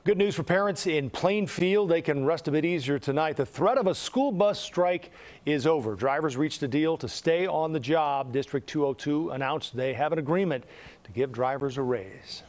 Good news for parents in Plainfield. They can rest a bit easier tonight. The threat of a school bus strike is over. Drivers reached a deal to stay on the job. District 202 announced they have an agreement to give drivers a raise.